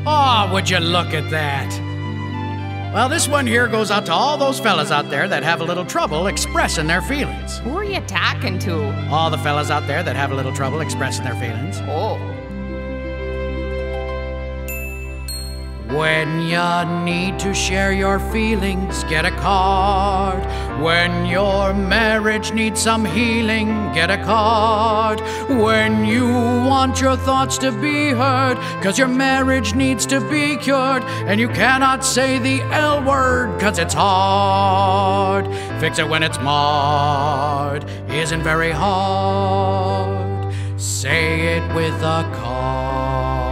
Oh, would you look at that? Well, this one here goes out to all those fellas out there that have a little trouble expressing their feelings. Who are you talking to? All the fellas out there that have a little trouble expressing their feelings. Oh. When you need to share your feelings, get a card. When your marriage needs some healing, get a card. When you want your thoughts to be heard, 'cause your marriage needs to be cured, and you cannot say the L word 'cause it's hard. Fix it when it's marred, isn't very hard. Say it with a card.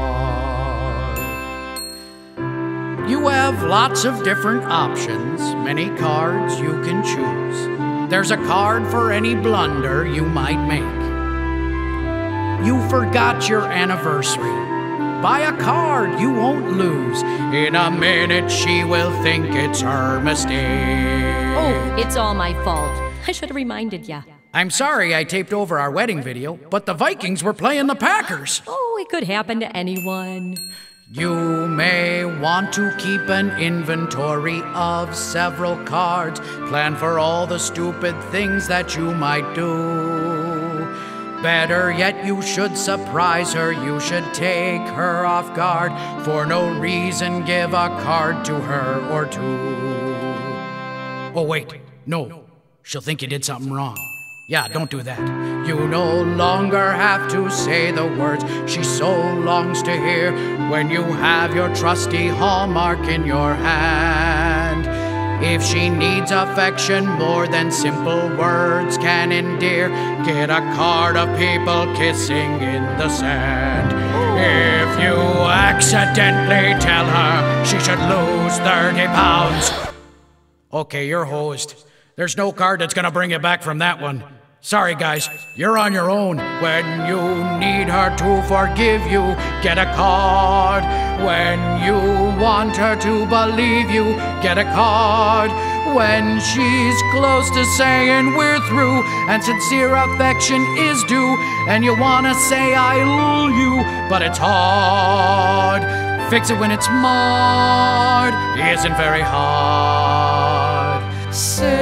You have lots of different options, many cards you can choose. There's a card for any blunder you might make. You forgot your anniversary. Buy a card you won't lose. In a minute she will think it's her mistake. Oh, it's all my fault. I should have reminded ya. I'm sorry I taped over our wedding video, but the Vikings were playing the Packers. Oh, it could happen to anyone. You may want to keep an inventory of several cards. Plan for all the stupid things that you might do. Better yet, you should surprise her. You should take her off guard. For no reason, give a card to her or two. Oh, wait. No. She'll think you did something wrong. Yeah, don't do that. You no longer have to say the words she so longs to hear when you have your trusty Hallmark in your hand. If she needs affection more than simple words can endear, get a card of people kissing in the sand. If you accidentally tell her she should lose 30 pounds. Okay, you're hosed. There's no card that's gonna bring you back from that one. Sorry guys, you're on your own. When you need her to forgive you, get a card. When you want her to believe you, get a card. When she's close to saying we're through and sincere affection is due, and you wanna say I love you, but it's hard. Fix it when it's marred, isn't very hard. Say